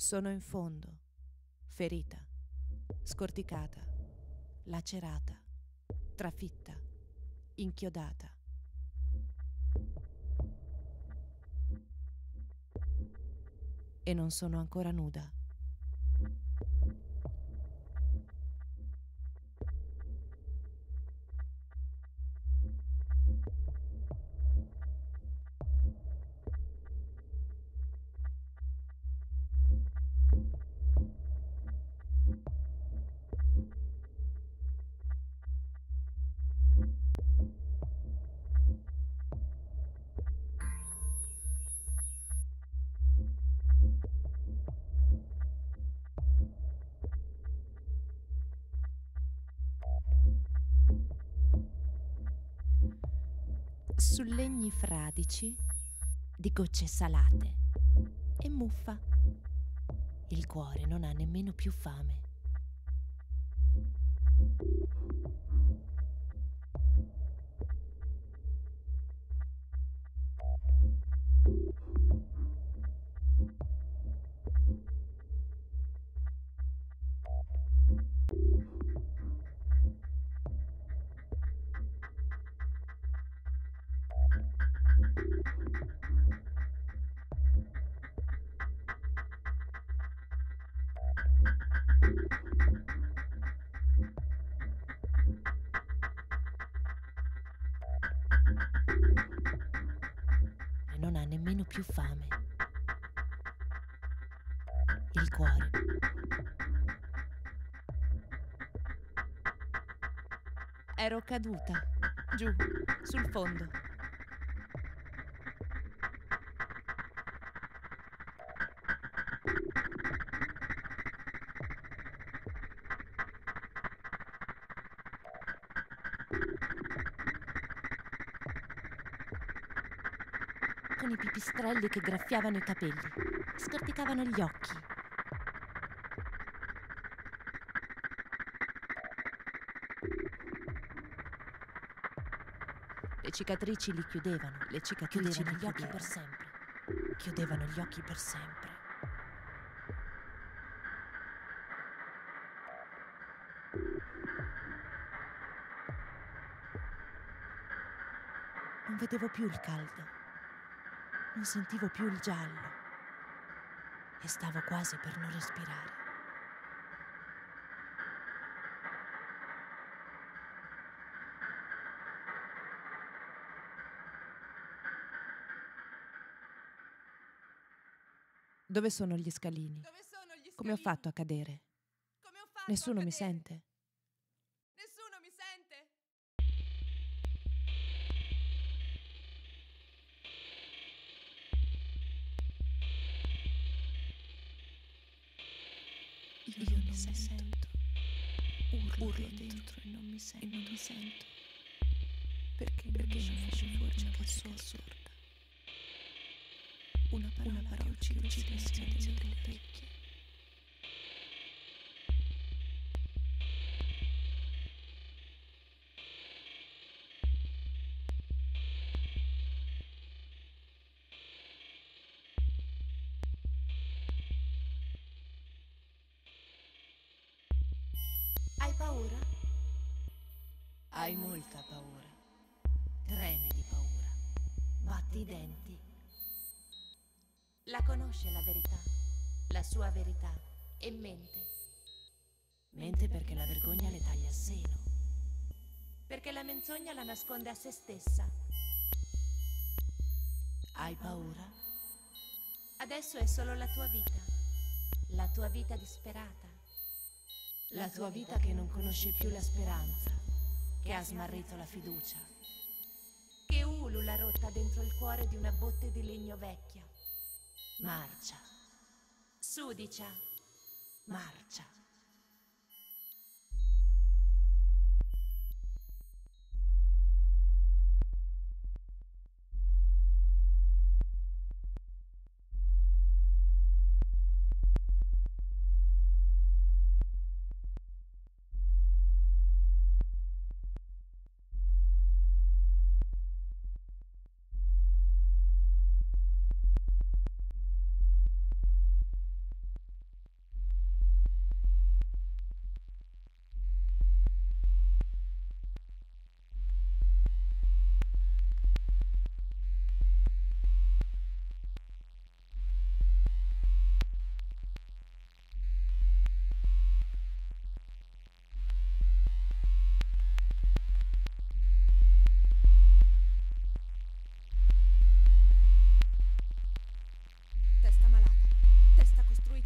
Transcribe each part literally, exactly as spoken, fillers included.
Sono in fondo, ferita, scorticata, lacerata, trafitta, inchiodata. E non sono ancora nuda. Su legni fradici di gocce salate e muffa. Il cuore non ha nemmeno più fame. E non ha nemmeno più fame. Il cuore. Ero caduta, giù, sul fondo. Con i pipistrelli che graffiavano i capelli, scorticavano gli occhi. Le cicatrici li chiudevano, le cicatrici Chiudevano li gli occhi chiudevano. per sempre. Chiudevano gli occhi per sempre. Non vedevo più il caldo, non sentivo più il giallo e stavo quasi per non respirare. Dove sono gli scalini? Dove sono gli scalini? Come ho fatto a cadere? Come ho fatto Nessuno a mi cadere? sente. Nessuno mi sente? Io, Io non mi sento. sento. Urlo, Urlo dentro, dentro e non mi sento. E non mi sento. Perché, perché non esce fuori una voce che è sorda. Una parola, una parola che uccide, uccide il silenzio delle orecchie. Hai paura? Hai molta paura. Tremi di paura. Batti i denti. La conosce la verità, la sua verità, e mente. Mente perché la vergogna le taglia il seno. Perché la menzogna la nasconde a se stessa. Hai paura? Adesso è solo la tua vita. La tua vita disperata. La tua vita che non conosce più la speranza, che ha smarrito la fiducia, che ulula rotta dentro il cuore di una botte di legno vecchia. Marcia, sudicia, marcia.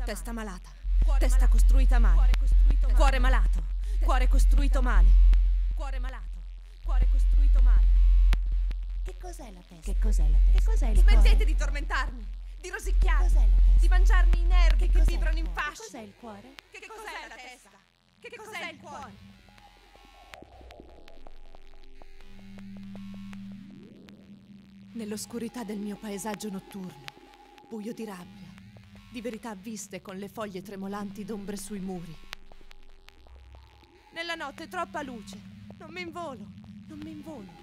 Testa malata. Cuore Testa malato. costruita male. Cuore costruito male. Cuore malato. Cuore costruito male. Cuore malato. Cuore costruito male. Che cos'è la testa? Che cos'è la testa? Che cos'è il Smettete cuore? di tormentarmi, di rosicchiarmi, Cos'è la testa? di mangiarmi i nervi che cos'è vibrano il in cuore? fasci. Cos'è il cuore? Che cos'è la testa? Che cos'è il cuore? Nell'oscurità del mio paesaggio notturno, buio di rabbia, di verità viste con le foglie tremolanti d'ombre sui muri. Nella notte troppa luce, non mi involo, non mi involo.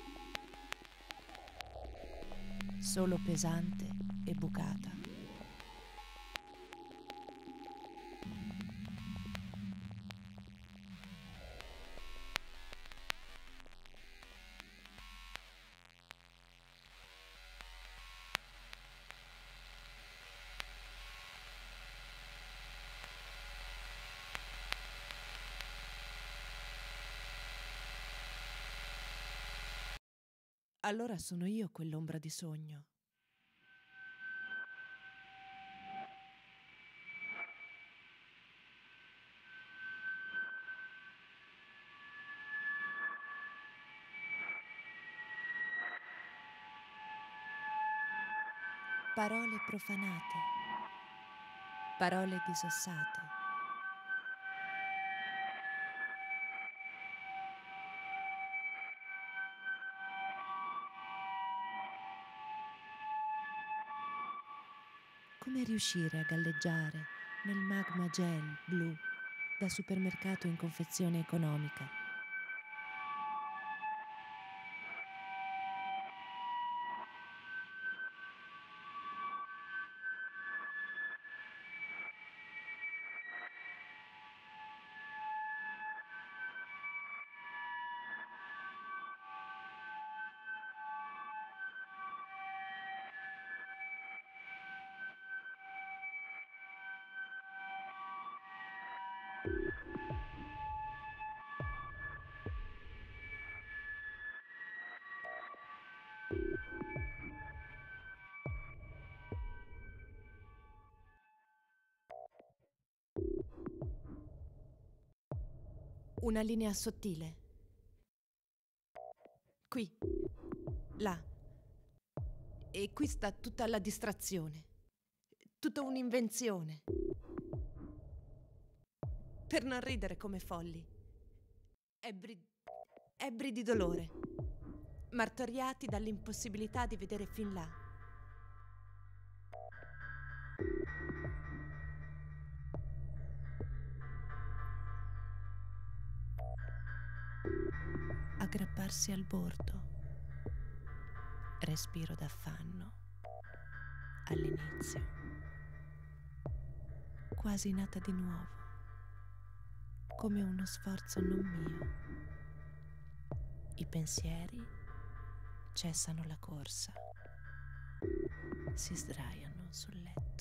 Solo pesante e bucata. Allora sono io quell'ombra di sogno. Parole profanate, parole disossate. Come riuscire a galleggiare nel magma gel blu da supermercato in confezione economica? Una linea sottile. Qui, là. E qui sta tutta la distrazione. Tutta un'invenzione. Per non ridere come folli. Ebbri, ebbri di dolore. Martoriati dall'impossibilità di vedere fin là. Aggrapparsi al bordo. Respiro d'affanno. All'inizio. Quasi nata di nuovo. Come uno sforzo non mio. I pensieri cessano la corsa. Si sdraiano sul letto.